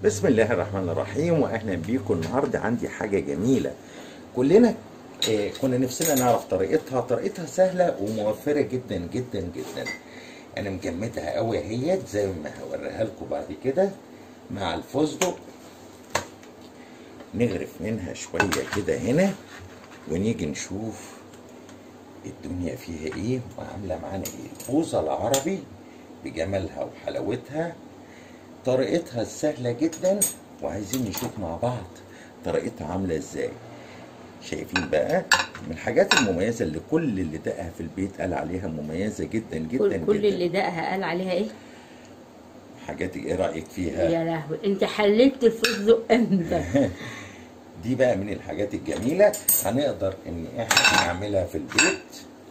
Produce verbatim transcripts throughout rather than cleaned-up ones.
بسم الله الرحمن الرحيم، واهلا بيكم. النهارده عندي حاجه جميله كلنا آه كنا نفسنا نعرف طريقتها. طريقتها سهله وموفره جدا جدا جدا. انا مجمدها قوي اهيت زي ما هوريها لكم بعد كده مع الفستق. نغرف منها شويه كده هنا ونيجي نشوف الدنيا فيها ايه وعامله معانا ايه. البوظه العربي بجمالها وحلاوتها، طريقتها سهله جدا، وعايزين نشوف مع بعض طريقتها عامله ازاي. شايفين بقى من الحاجات المميزه اللي كل اللي دقها في البيت قال عليها مميزه جدا جدا كل, جدا. كل اللي دقها قال عليها ايه؟ حاجات ايه رايك فيها؟ يا لهوي، انت حللت الفستق امتى؟ دي بقى من الحاجات الجميله هنقدر ان احنا نعملها في البيت.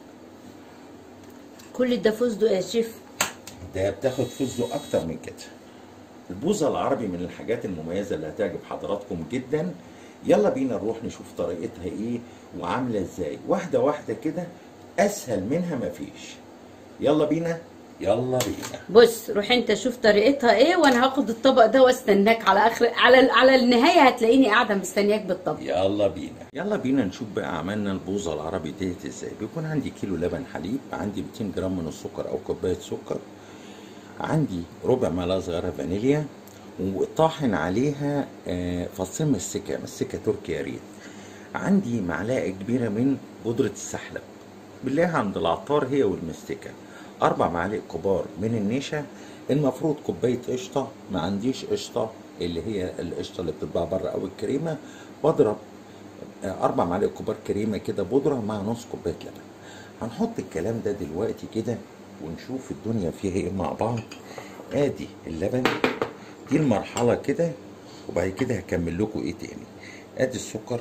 كل ده فستق يا شيف؟ ده بتاخد فستق اكتر من كده. البوظه العربي من الحاجات المميزه اللي هتعجب حضراتكم جدا. يلا بينا نروح نشوف طريقتها ايه وعامله ازاي، واحده واحده كده، اسهل منها مفيش. يلا بينا يلا بينا. بص، روح انت شوف طريقتها ايه، وانا هاخد الطبق ده واستناك على اخر على على النهايه، هتلاقيني قاعده مستنياك بالطبق. يلا بينا يلا بينا نشوف بقى عملنا البوظه العربي ديت ازاي. بيكون عندي كيلو لبن حليب، عندي مئتين جرام من السكر او كوبايه سكر، عندي ربع معلقه صغيره فانيليا، وطاحن عليها فصين مستكه مستكه تركي يا ريت. عندي معلقه كبيره من بودره السحلب، بنلاقيها عند العطار هي والمستكه. اربع معالق كبار من النشا، المفروض كوبايه قشطه، ما عنديش قشطه اللي هي القشطه اللي بتتباع بره او الكريمه، بضرب اربع معالق كبار كريمه كده بودره مع نص كوبايه لبن. هنحط الكلام ده دلوقتي كده ونشوف الدنيا فيها ايه مع بعض. ادي اللبن، دي المرحله كده، وبعد كده هكمل لكم ايه تاني. ادي السكر،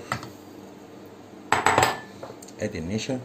ادي النشا،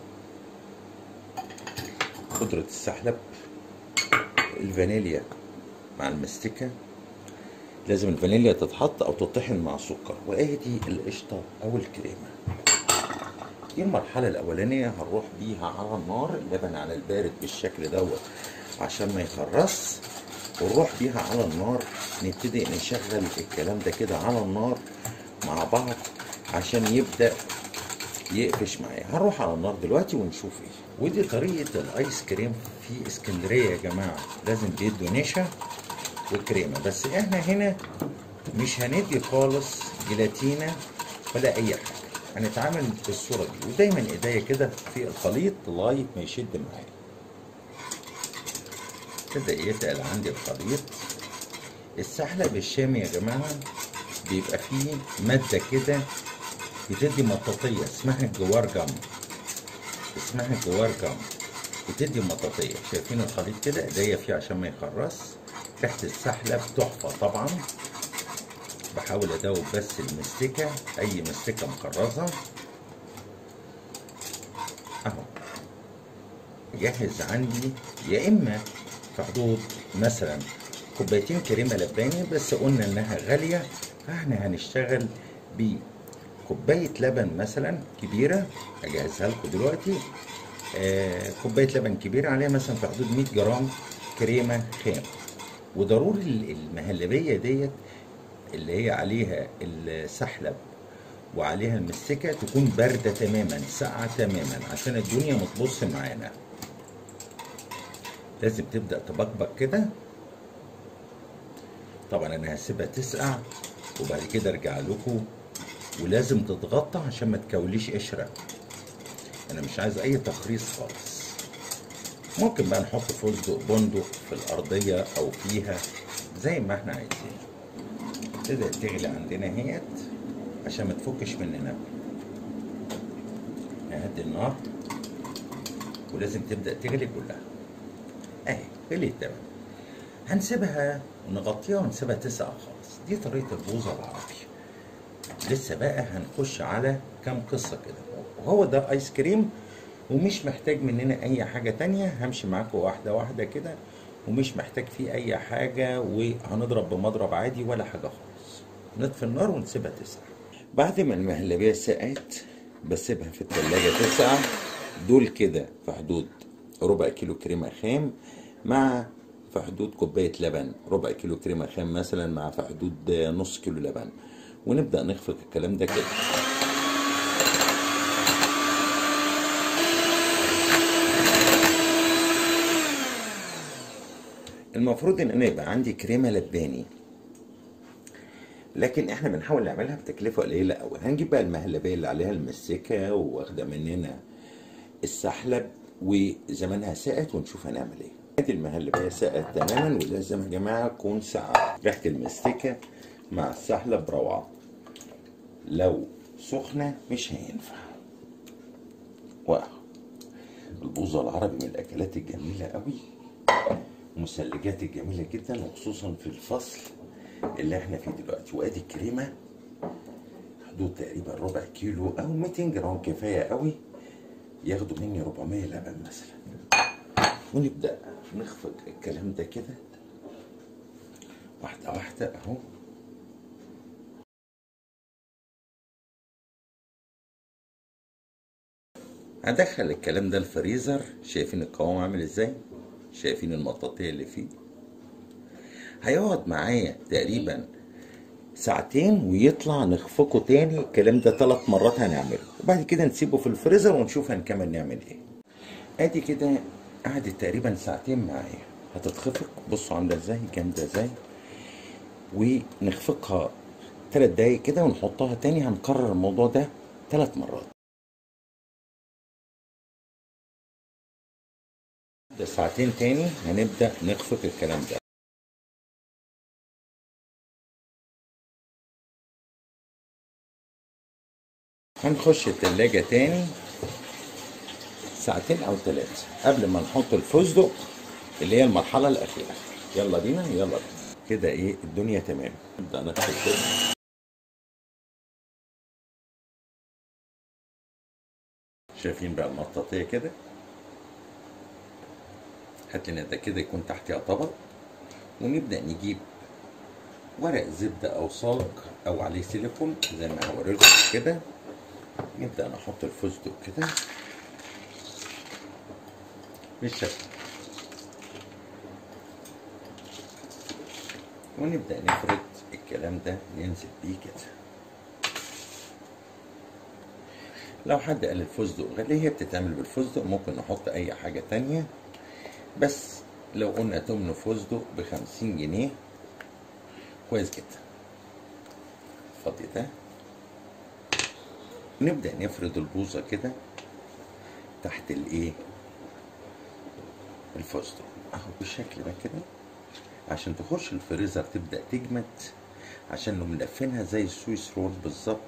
بودره السحلب، الفانيليا مع المستكه، لازم الفانيليا تتحط او تطحن مع السكر، وادي القشطه او الكريمه. دي المرحله الاولانيه هنروح بيها على النار، اللبن على البارد بالشكل دوت عشان ما يخرص، ونروح بيها على النار نبتدي نشغل الكلام ده كده على النار مع بعض عشان يبدا يقفش معايا. هنروح على النار دلوقتي ونشوف ايه. ودي طريقه الايس كريم في اسكندريه يا جماعه، لازم بيدوا نشا وكريمه، بس احنا هنا مش هندي خالص جيلاتينا ولا اي حاجه، هنتعامل بالصوره دي، ودايما ايديا كده في الخليط لغايه ما يشد معايا. ابتدى يتقل عندي الخليط. السحلب الشامي يا جماعه بيبقى فيه ماده كده بتدي مطاطيه اسمها الجوارجم، اسمها الجوارجم بتدي مطاطيه. شايفين الخليط كده ايديا فيه عشان ما يخرص. ريحه السحلب تحفه طبعا. بحاول ادوب بس المستكه، اي مستكه مخرزه اهو. جاهز عندي، يا اما في حدود مثلا كوبايتين كريمه لباني، بس قلنا انها غاليه فاحنا هنشتغل بكوبايه لبن مثلا كبيره، هجهزها لكم دلوقتي. آه كوبايه لبن كبيره عليها مثلا في حدود مئة جرام كريمه خام. وضروري المهلبيه ديت اللي هي عليها السحلب وعليها المستكه تكون بارده تماما، ساقعه تماما، عشان الدنيا ما تبص معانا. لازم تبدا تبقبق كده. طبعا انا هسيبها تسقع وبعد كده ارجع لكم، ولازم تتغطى عشان ما تكوليش قشره. انا مش عايز اي تخريص خالص. ممكن بقى نحط فستق بندق في الارضيه او فيها زي ما احنا عايزين. تبدا تغلي عندنا اهيت عشان ما تفكش مننا. نهدي النار ولازم تبدا تغلي كلها اهي. غليت تمام، هنسيبها ونغطيها ونسيبها تسقع خالص. دي طريقه البوظه العربي. لسه بقى هنخش على كام قصه كده، وهو ده ايس كريم ومش محتاج مننا اي حاجه تانية. همشي معاكم واحده واحده كده، ومش محتاج فيه اي حاجه، وهنضرب بمضرب عادي ولا حاجه خالص. نطفي النار ونسيبها تسقع. بعد ما المهلبيه سقعت بسيبها في التلاجة تسقع. دول كده في حدود ربع كيلو كريمه خام مع في حدود كوبايه لبن، ربع كيلو كريمه خام مثلا مع في حدود نص كيلو لبن، ونبدا نخفق الكلام ده كده. المفروض ان انا يبقى عندي كريمه لباني، لكن احنا بنحاول نعملها بتكلفه قليله قوي. هنجيب بقى المهلبيه اللي عليها المسكه واخده مننا السحلب وزمانها ساقت، ونشوف هنعمل ايه. ادي المهلبيه ساقت تماما، ولازم يا جماعه تكون ساقعه. ريحه المستكه مع السحلب روعه، لو سخنه مش هينفع. واو، البوظه العربي من الاكلات الجميله قوي، مسلجات الجميله جدا، وخصوصا في الفصل اللي احنا فيه دلوقتي. وادي الكريمه حدود تقريبا ربع كيلو او مئتين جرام كفايه قوي، ياخدوا مني أربعمية لبن مثلا. ونبدا نخفق الكلام ده كده واحده واحده اهو. هدخل الكلام ده الفريزر. شايفين القوام عامل ازاي؟ شايفين المطاطيه اللي فيه؟ هيقعد معايا تقريبا ساعتين ويطلع نخفقه تاني. الكلام ده ثلاث مرات هنعمله، وبعد كده نسيبه في الفريزر ونشوف هنكمل نعمل ايه. ادي كده قعدت تقريبا ساعتين معايا، هتتخفق. بصوا عامله ازاي، جامده ازاي. ونخفقها ثلاث دقايق كده ونحطها تاني. هنكرر الموضوع ده ثلاث مرات. ده ساعتين تاني هنبدأ نخفق الكلام ده. هنخش التلاجة تاني ساعتين او ثلاثة قبل ما نحط الفستق اللي هي المرحلة الأخيرة. يلا بينا يلا بينا كده. ايه الدنيا تمام. نبدأ نخفق كده. شايفين بقى المطاطية كده؟ هات لنا ده كده يكون تحتها طبق، ونبدأ نجيب ورق زبدة أو صاج أو عليه سيليكون زي ما هوريلكم كده. نبدأ نحط الفستق كده بالشكل، ونبدأ نفرد الكلام ده ننزل بيه كده. لو حد قال الفستق غالي، هي بتتعمل بالفستق، ممكن نحط أي حاجة تانية، بس لو قلنا تمن فستق بخمسين جنيه كويس جدا. الفضي ده نبدأ نفرد البوظة كده تحت الايه الفستق اهو بالشكل ده كده، عشان تخش الفريزر تبدأ تجمد، عشان لو ملفينها زي السويس رول بالظبط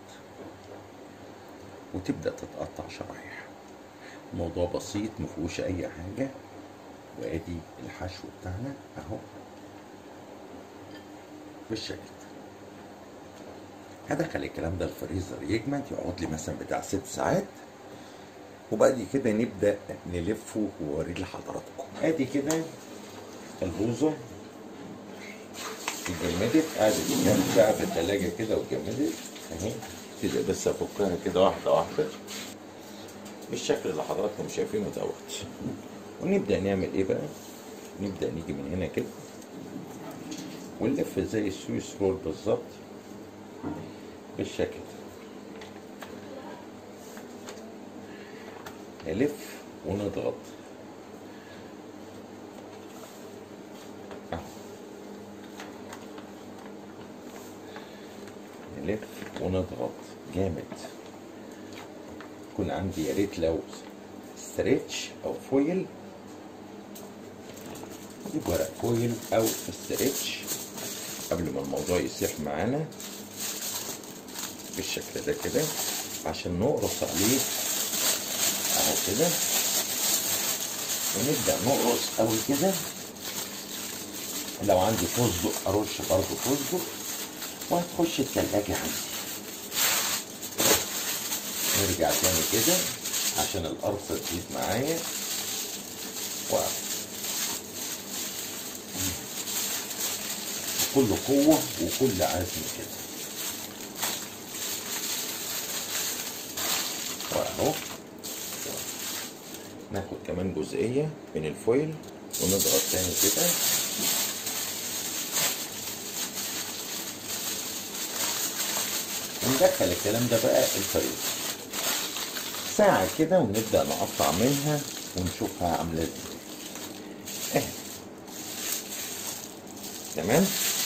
وتبدأ تتقطع شرايح. الموضوع بسيط مفيهوش اي حاجة. وادي الحشو بتاعنا اهو بالشكل ده. هدخل الكلام ده الفريزر يجمد، يقعد لي مثلا بتاع ست ساعات، وبعد كده نبدا نلفه واوريه لحضراتكم. ادي كده البوظه اتجمدت، قعدت كام ساعه في الثلاجه كده واتجمدت اهي. ابتدي بس افكها كده واحده واحده بالشكل اللي حضراتكم شايفينه دوت. ونبدا نعمل ايه بقى؟ نبدا نيجي من هنا كده ونلف زي السويس رول بالظبط بالشكل ده. نلف ونضغط اهو، نلف ونضغط جامد. يكون عندي يا ريت لو ستريتش او فويل، نجيب ورق فويل او ستريتش قبل ما الموضوع يسيح معانا بالشكل ده كده، عشان نقرص عليه اهو كده. ونبدأ نقرص قوي كده. لو عندي فستق ارش برضه فستق، وهتخش التلاجة عندي. نرجع تاني كده عشان القرصة تزيد معايا. واو، بكل قوة وكل عزم كده. واهو ناخد كمان جزئية من الفويل ونضغط تاني كده وندخل الكلام ده بقى الفريزر ساعة كده، ونبدأ نقطع منها ونشوفها عاملة ازاي. اهي تمام.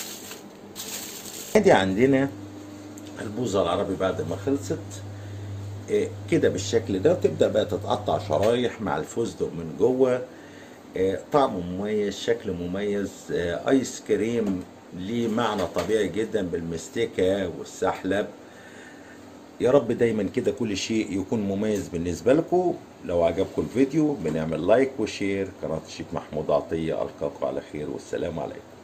ادي عندنا البوظة العربي بعد ما خلصت إيه كده بالشكل ده، وتبدأ بقى تتقطع شرايح مع الفستق من جوه. إيه طعمه مميز، شكل مميز، إيه ايس كريم ليه معنى طبيعي جدا بالمستكة والسحلب. يا رب دايما كده كل شيء يكون مميز بالنسبة لكم. لو عجبكم الفيديو بنعمل لايك وشير. قناة الشيف محمود عطية، ألقاكم على خير والسلام عليكم.